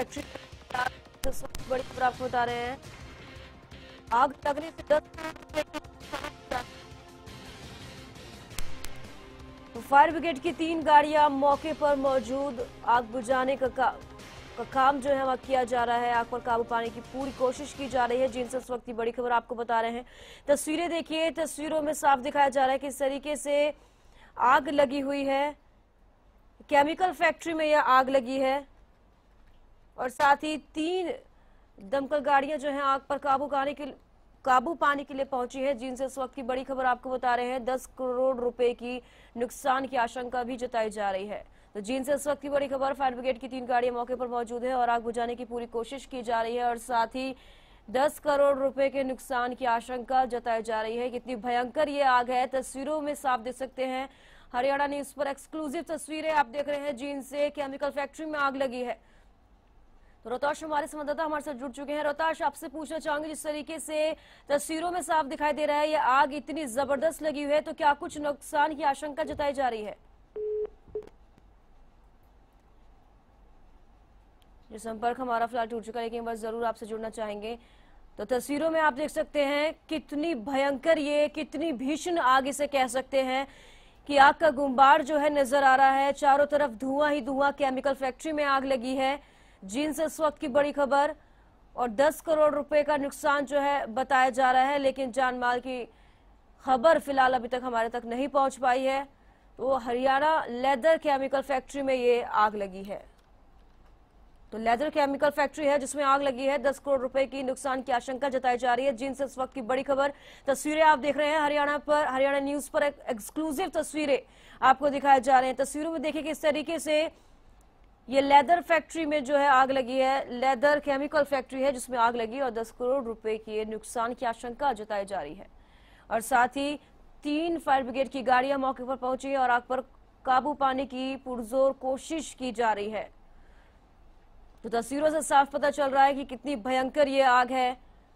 Factory बड़ी खबर आपको बता रहे हैं। आग लगने से 10 फायर ब्रिगेड की 3 गाड़ियां मौके पर मौजूद। आग बुझाने का काम जो है वह किया जा रहा है। आग पर काबू पाने की पूरी कोशिश की जा रही है। जिनसे इस वक्त की बड़ी खबर आपको बता रहे हैं। तस्वीरें देखिए, तस्वीरों में साफ दिखाया जा रहा है किस तरीके से आग लगी हुई है। केमिकल फैक्ट्री में यह आग लगी है और साथ ही 3 दमकल गाड़ियां जो हैं आग पर काबू पाने के लिए पहुंची है। जिनसे इस वक्त की बड़ी खबर आपको बता रहे हैं। 10 करोड़ रुपए की नुकसान की आशंका भी जताई जा रही है। तो जिनसे इस वक्त की बड़ी खबर, फायर ब्रिगेड की 3 गाड़ियां मौके पर मौजूद है और आग बुझाने की पूरी कोशिश की जा रही है और साथ ही 10 करोड़ रुपए के नुकसान की आशंका जताई जा रही है। कितनी भयंकर ये आग है, तस्वीरों में साफ देख सकते हैं। हरियाणा न्यूज पर एक्सक्लूसिव तस्वीरें आप देख रहे हैं। जिनसे केमिकल फैक्ट्री में आग लगी है। तो रोहताश हमारे संवाददाता हमारे साथ जुड़ चुके हैं। रोहताश, आपसे पूछना चाहूंगी, जिस तरीके से तस्वीरों में साफ दिखाई दे रहा है, ये आग इतनी जबरदस्त लगी हुई है, तो क्या कुछ नुकसान की आशंका जताई जा रही है? जो संपर्क हमारा फिलहाल टूट चुका है, लेकिन बस जरूर आपसे जुड़ना चाहेंगे। तो तस्वीरों में आप देख सकते हैं कितनी भयंकर, ये कितनी भीषण आग इसे कह सकते हैं कि आग का गुंबार जो है नजर आ रहा है। चारों तरफ धुआं ही धुआं, केमिकल फैक्ट्री में आग लगी है। जिनसे इस वक्त की बड़ी खबर, और 10 करोड़ रुपए का नुकसान जो है बताया जा रहा है, लेकिन जान माल की खबर फिलहाल अभी तक हमारे तक नहीं पहुंच पाई है। तो हरियाणा लेदर केमिकल फैक्ट्री में ये आग लगी है। तो लेदर केमिकल फैक्ट्री है जिसमें आग लगी है। 10 करोड़ रुपए की नुकसान की आशंका जताई जा रही है। जिनसे इस वक्त की बड़ी खबर, तस्वीरें आप देख रहे हैं हरियाणा न्यूज पर एक्सक्लूसिव तस्वीरें आपको दिखाई जा रहे हैं। तस्वीरों में देखिए किस तरीके से ये लेदर फैक्ट्री में जो है आग लगी है। लेदर केमिकल फैक्ट्री है जिसमें आग लगी और 10 करोड़ रुपए की नुकसान की आशंका जताई जा रही है। और साथ ही 3 फायर ब्रिगेड की गाड़ियां मौके पर पहुंची है और आग पर काबू पाने की पुरजोर कोशिश की जा रही है। तो तस्वीरों से साफ पता चल रहा है कि कितनी भयंकर ये आग है।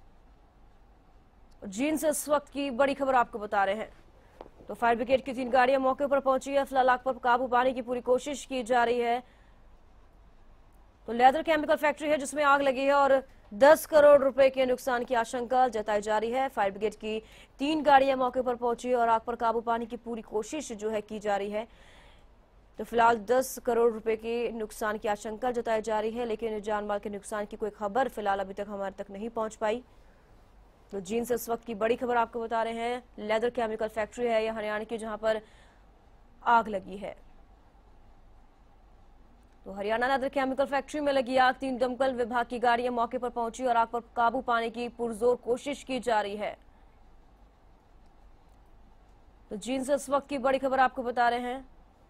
जिनसे इस वक्त की बड़ी खबर आपको बता रहे हैं। तो फायर ब्रिगेड की 3 गाड़ियां मौके पर पहुंची है। फिलहाल आग पर काबू पाने की पूरी कोशिश की जा रही है। तो लेदर केमिकल फैक्ट्री है जिसमें आग लगी है और 10 करोड़ रुपए के नुकसान की आशंका जताई जा रही है। फायर ब्रिगेड की 3 गाड़ियां मौके पर पहुंची और आग पर काबू पाने की पूरी कोशिश जो है की जा रही है। तो फिलहाल 10 करोड़ रुपए के नुकसान की आशंका जताई जा रही है, लेकिन जान माल के नुकसान की कोई खबर फिलहाल अभी तक हमारे तक नहीं पहुंच पाई। तो जिनसे इस वक्त की बड़ी खबर आपको बता रहे हैं। लेदर केमिकल फैक्ट्री है यह हरियाणा की, जहां पर आग लगी है। तो हरियाणा लेदर केमिकल फैक्ट्री में लगी आग, 3 दमकल विभाग की गाड़ियां मौके पर पहुंची और आग पर काबू पाने की पुरजोर कोशिश की जा रही है। तो जिनसे इस वक्त की बड़ी खबर आपको बता रहे हैं।